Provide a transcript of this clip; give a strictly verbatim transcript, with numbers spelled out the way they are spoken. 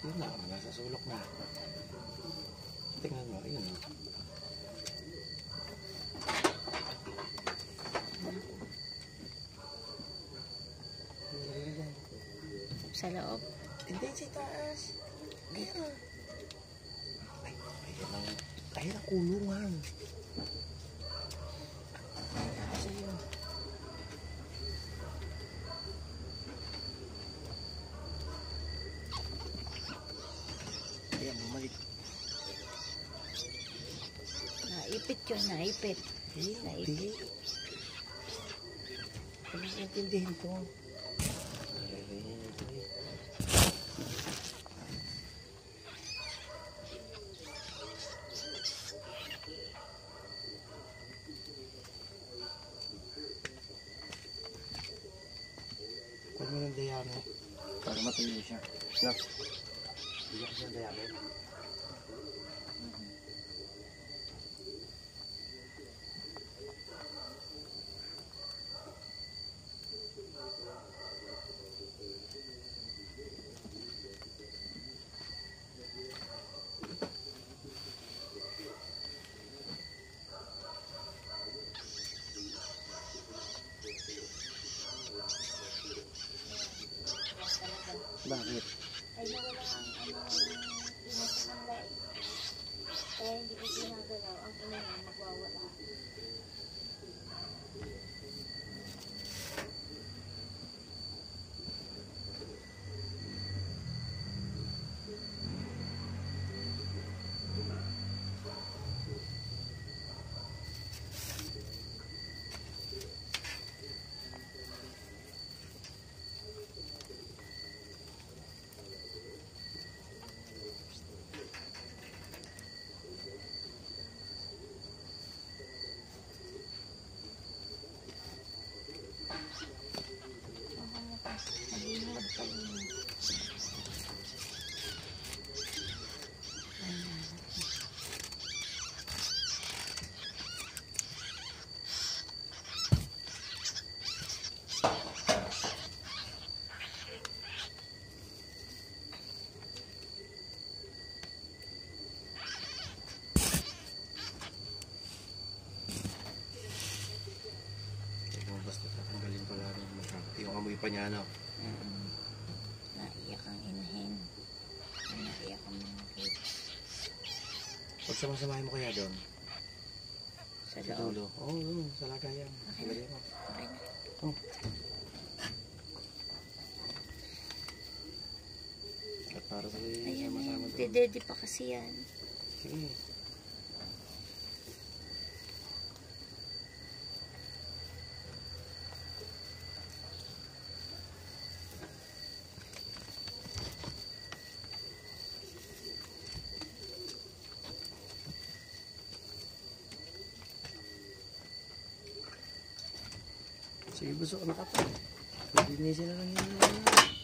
Yun na, nasa sulok na. Tingnan mo, ayun. Sa loob? Hindi, sa taas. Ayun. Ay, ayun ang, ayun ang kulungan. Ay, taas ayun. Ayan, bumalik. Naipit yun, naipit. Hindi. Naipit. Ano ang intindihin ko? Huwag mo ng dayami. Para matuloy siya. Yup. Bigyan ko siya ng dayami. Bakit? Ay, nawala ang ano, inasa ng light. Kaya hindi ko ginagalaw. Ang ina niya magwawala. Malimod pa yun. Basta tatanggalin pala rin masyado. Yung amoy pa niya, ano? Mm. Naiyak ang inahin. Naiyak ang mga kids. Pag samasamahin mo kaya doon? Sa Sa loob. dulo? Oo, oh, sa lagayan. Okay na. Okay na. Oh. At para sa Ayan na sama-sama yun. doon. Dedede pa kasi yan. Sige. Sige, busok na ka pa. Linisin na lang yun.